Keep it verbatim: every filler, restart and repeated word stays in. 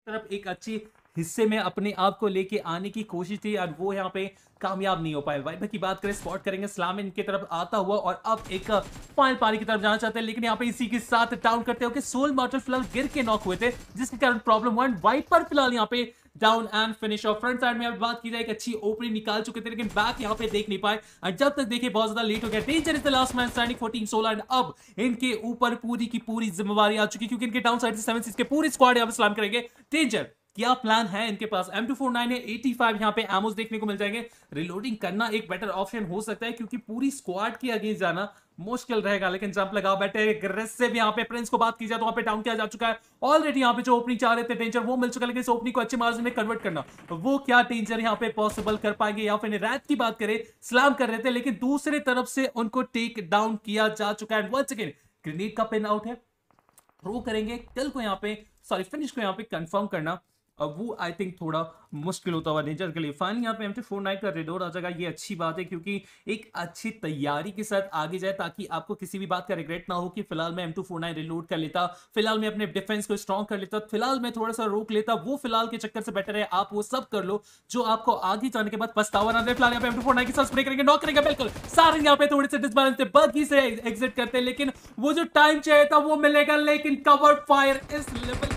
तरफ एक अच्छी हिस्से में अपने आप को लेके आने की कोशिश थी और वो यहाँ पे कामयाब नहीं हो पाए। वाइपर की बात करें, स्पॉट करेंगे सलाम इनके तरफ आता हुआ और अब एक फाइनल पारी की तरफ जाना चाहते हैं, लेकिन यहाँ पे इसी के साथ डाउन करते हो कि सोल मॉर्टल फिलहाल गिर के नॉक हुए थे, जिसके कारण प्रॉब्लम हुआ। वाइपर फिलहाल यहाँ पे down and finish off. Front side में अब बात की जाए, एक अच्छी ओपनिंग निकाल चुके थे, लेकिन बैक यहाँ पे देख नहीं पाए और जब तक देखिए बहुत ज्यादा लेट हो गया। Danger is the last man standing fourteen सोलह एंड अब इनके ऊपर पूरी की पूरी जिम्मेवारी आ चुकी, क्योंकि इनके डाउन साइड से सेवन सिक्स के पूरी स्क्वाड यहाँ पे सलाम करेंगे। डेंजर क्या प्लान है इनके पास? एम टू फोर नाइन है, पचासी यहाँ पे एमोस देखने को मिल जाएंगे। रिलोडिंग करना एक बेटर ऑप्शन हो सकता है, क्योंकि पूरी स्क्वाड के अगेंस्ट जाना मुश्किल रहेगा, लेकिन जंप लगा बैठे एग्रेसिव यहाँ पे। प्रिंस को बात की जाए तो वहां पे डाउन किया जा चुका है ऑलरेडी। यहाँ पे जो ओपनिंग चाह रहे थे डेंजर, वो मिल चुका है, लेकिन इस ओपनिंग को अच्छे मार्जिन में कन्वर्ट करना, वो क्या डेंजर यहाँ पे पॉसिबल कर पाएंगे? या फिर रैत की बात करें, सलाम कर रहे थे, लेकिन दूसरे तरफ से उनको टेक डाउन किया जा चुका है। वंस अगेन ग्रेनेड का पिन आउट है, थ्रो करेंगे कल को यहाँ पे, सॉरी फिनिश को यहाँ पे कंफर्म करना, अब वो आई थिंक थोड़ा मुश्किल होता हुआ नेचर के लिए। फाइनली यहाँ पे एम टी फोर नाइन का रेडोर आ जाएगा, ये अच्छी बात है, क्योंकि एक अच्छी तैयारी के साथ आगे जाए, ताकि आपको किसी भी बात का रिग्रेट ना हो कि फिलहाल मैं M two four nine reload कर लेता, फिलहाल मैं अपने डिफेंस को स्ट्रॉन्ग कर लेता, फिलहाल मैं थोड़ा सा रोक लेता। वो फिलहाल के चक्कर से बेटर है आप वो सब कर लो जो आपको आगे जाने के बाद पछतावा ना दे। फिलहाल यहाँ पे एम टू फोर नाइन के साथ स्प्रे करेंगे, नॉक करेंगे, बिल्कुल सारे यहाँ पे थोड़े से डिसबैलेंस थे, बगी से एग्जिट करते, लेकिन वो जो टाइम चाहिए था वो मिलेगा, लेकिन कवर फायर इस लेवल